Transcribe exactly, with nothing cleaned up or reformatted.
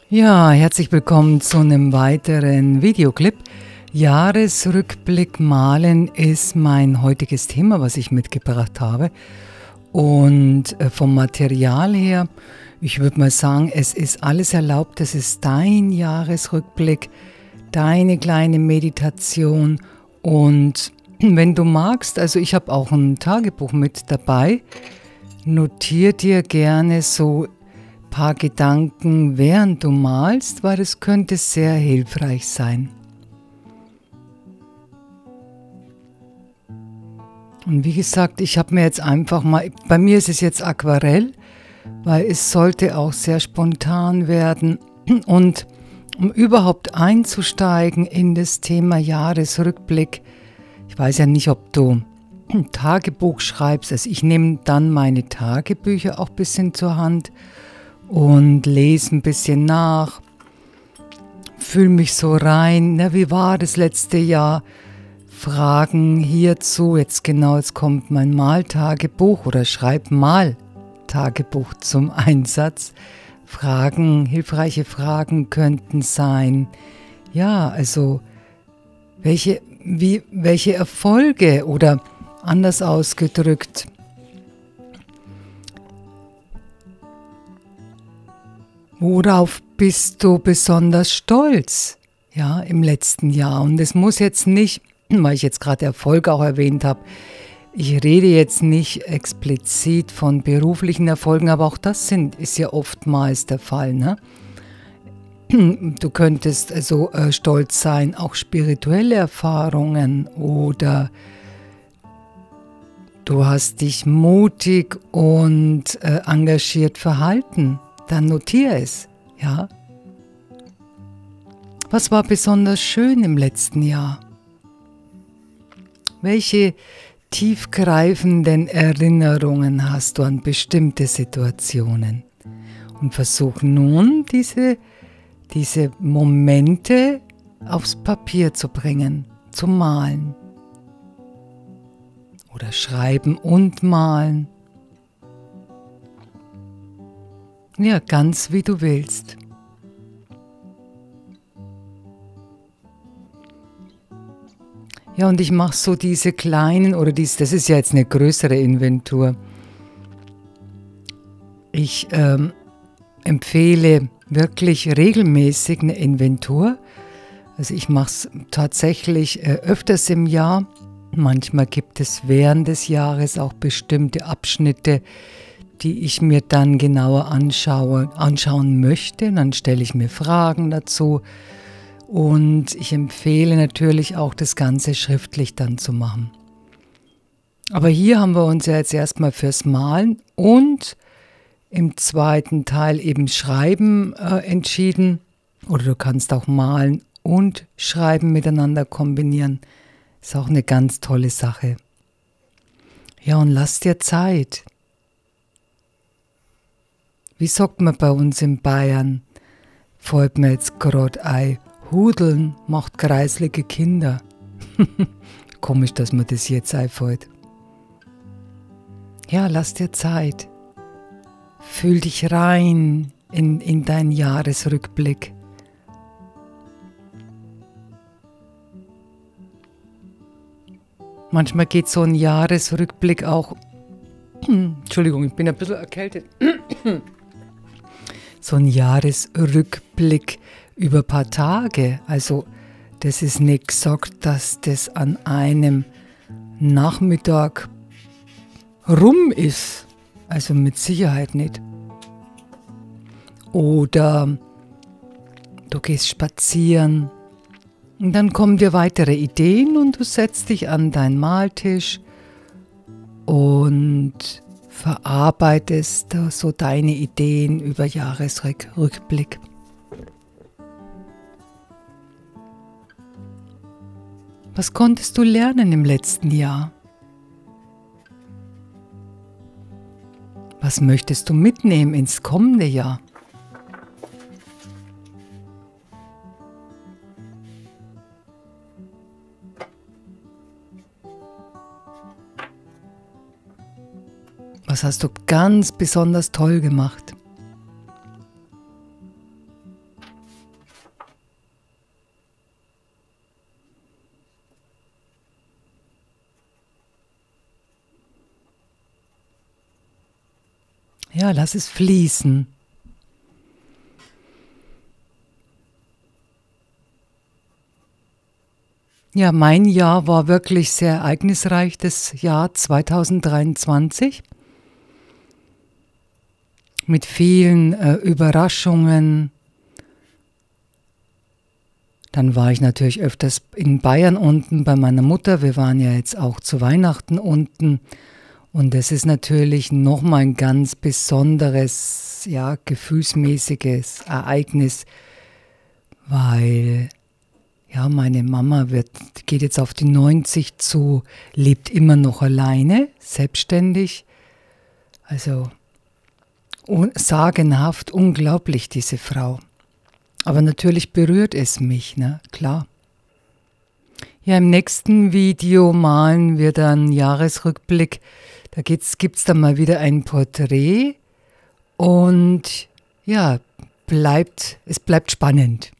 Ja, herzlich willkommen zu einem weiteren Videoclip. Jahresrückblick malen ist mein heutiges Thema, was ich mitgebracht habe. Und äh, vom Material her, ich würde mal sagen, es ist alles erlaubt. Es ist dein Jahresrückblick, deine kleine Meditation. Und wenn du magst, also ich habe auch ein Tagebuch mit dabei, notier dir gerne so paar Gedanken, während du malst, weil es könnte sehr hilfreich sein. Und wie gesagt, ich habe mir jetzt einfach mal, bei mir ist es jetzt Aquarell, weil es sollte auch sehr spontan werden. Und um überhaupt einzusteigen in das Thema Jahresrückblick, ich weiß ja nicht, ob du ein Tagebuch schreibst, also ich nehme dann meine Tagebücher auch ein bisschen zur Hand und lese ein bisschen nach, fühle mich so rein, na, wie war das letzte Jahr, Fragen hierzu, jetzt genau, jetzt kommt mein Maltagebuch oder schreib Maltagebuch zum Einsatz. Fragen, hilfreiche Fragen könnten sein, ja, also welche, wie, welche Erfolge oder anders ausgedrückt, worauf bist du besonders stolz, ja, im letzten Jahr? Und es muss jetzt nicht, weil ich jetzt gerade Erfolg auch erwähnt habe, ich rede jetzt nicht explizit von beruflichen Erfolgen, aber auch das sind, ist ja oftmals der Fall, ne? Du könntest also äh, stolz sein, auch spirituelle Erfahrungen oder du hast dich mutig und äh, engagiert verhalten. Dann notiere es, ja. Was war besonders schön im letzten Jahr? Welche tiefgreifenden Erinnerungen hast du an bestimmte Situationen? Und versuch nun, diese, diese Momente aufs Papier zu bringen, zu malen. Oder schreiben und malen. Ja, ganz wie du willst. Ja, und ich mache so diese kleinen, oder dies, das ist ja jetzt eine größere Inventur. Ich ähm, empfehle wirklich regelmäßig eine Inventur. Also ich mache es tatsächlich äh, öfters im Jahr. Manchmal gibt es während des Jahres auch bestimmte Abschnitte, die ich mir dann genauer anschaue, anschauen möchte. Dann stelle ich mir Fragen dazu und ich empfehle natürlich auch, das Ganze schriftlich dann zu machen. Aber hier haben wir uns ja jetzt erstmal fürs Malen und im zweiten Teil eben Schreiben äh, entschieden. Oder du kannst auch Malen und Schreiben miteinander kombinieren. Ist auch eine ganz tolle Sache. Ja, und lass dir Zeit. Wie sagt man bei uns in Bayern? Fällt mir jetzt gerade ein, Hudeln macht kreislige Kinder. Komisch, dass mir das jetzt einfällt. Ja, lass dir Zeit. Fühl dich rein in, in deinen Jahresrückblick. Manchmal geht so ein Jahresrückblick auch, Entschuldigung, ich bin ein bisschen erkältet, so ein Jahresrückblick über ein paar Tage. Also das ist nicht gesagt, dass das an einem Nachmittag rum ist. Also mit Sicherheit nicht. Oder du gehst spazieren und dann kommen dir weitere Ideen und du setzt dich an deinen Maltisch und verarbeitest so deine Ideen über Jahresrückblick. Was konntest du lernen im letzten Jahr? Was möchtest du mitnehmen ins kommende Jahr? Was hast du ganz besonders toll gemacht? Ja, lass es fließen. Ja, mein Jahr war wirklich sehr ereignisreich, das Jahr zweitausenddreiundzwanzig. Mit vielen äh, Überraschungen. Dann war ich natürlich öfters in Bayern unten bei meiner Mutter. Wir waren ja jetzt auch zu Weihnachten unten. Und das ist natürlich nochmal ein ganz besonderes, ja, gefühlsmäßiges Ereignis, weil ja, meine Mama wird, geht jetzt auf die neunzig zu, lebt immer noch alleine, selbstständig. Also un- sagenhaft, unglaublich, diese Frau. Aber natürlich berührt es mich, ne? Klar. Ja, im nächsten Video malen wir dann Jahresrückblick. Da gibt es dann mal wieder ein Porträt und ja, bleibt, es bleibt spannend.